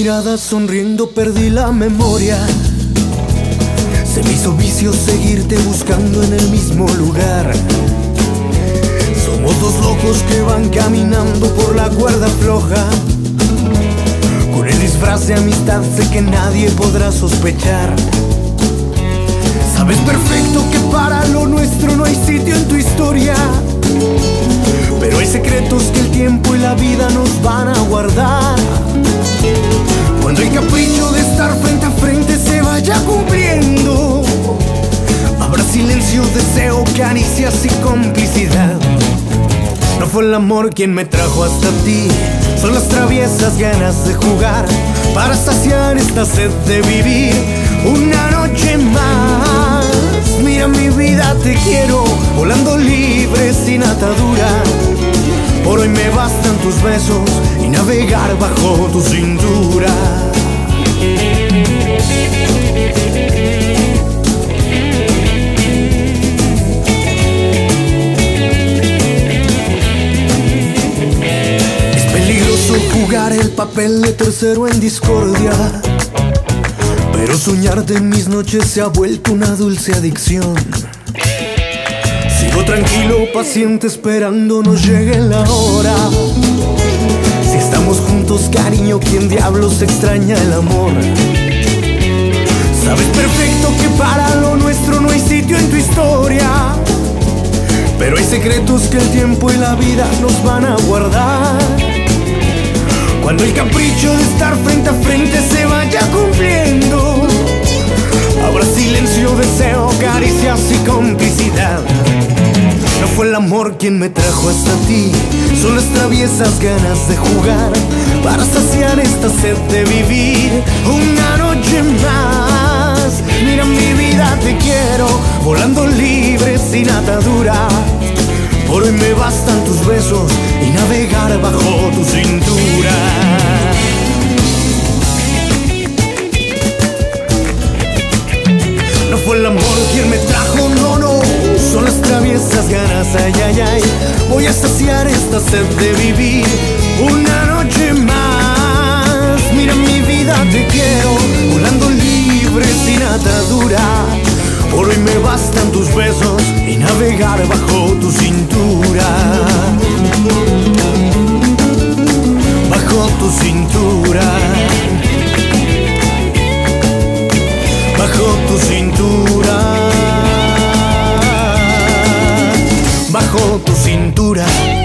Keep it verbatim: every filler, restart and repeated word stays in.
mirada sonriendo perdí la memoria. Se me hizo vicio seguirte buscando en el mismo lugar. Somos dos locos que van caminando por la cuerda floja. Con el disfraz de amistad sé que nadie podrá sospechar. Sabes perfecto que para lo nuestro no hay sitio en tu historia, pero hay secretos que el tiempo y la vida nos van a guardar. Cuando el capricho de estar frente a frente se vaya cumpliendo, habrá silencio, deseo, caricias y complicidad. No fue el amor quien me trajo hasta ti, son las traviesas ganas de jugar para saciar esta sed de vivir una noche más. Mira mi vida, te quiero, volando libre sin atadura. Por hoy me bastan tus besos y navegar bajo tu cintura. Es peligroso jugar el papel de tercero en discordia, pero soñarte en mis noches se ha vuelto una dulce adicción. Sigo tranquilo, paciente, esperando nos llegue la hora. Si estamos juntos, cariño, ¿quién diablos extraña el amor? Sabes perfecto que para lo nuestro no hay sitio en tu historia, pero hay secretos que el tiempo y la vida nos van a guardar. Cuando el capricho de estar frente a frente se vaya cumpliendo, habrá silencio, deseo, caricias y complicidad. No fue el amor quien me trajo hasta ti, son las traviesas ganas de jugar para saciar esta sed de vivir una noche más. Mira mi vida, te quiero, volando libre sin atadura. Por hoy me bastan tus besos y navegar bajo tu cintura. No fue el amor quien me trajo, no, no, son las traviesas ganas, ay, ay, ay. Voy a saciar esta sed de vivir una noche más. Mira mi vida, te quiero, volando libre sin atadura. Por hoy me bastan tus besos y navegar bajo tu cintura. Bajo tu cintura. Bajo tu cintura. Bajo tu cintura.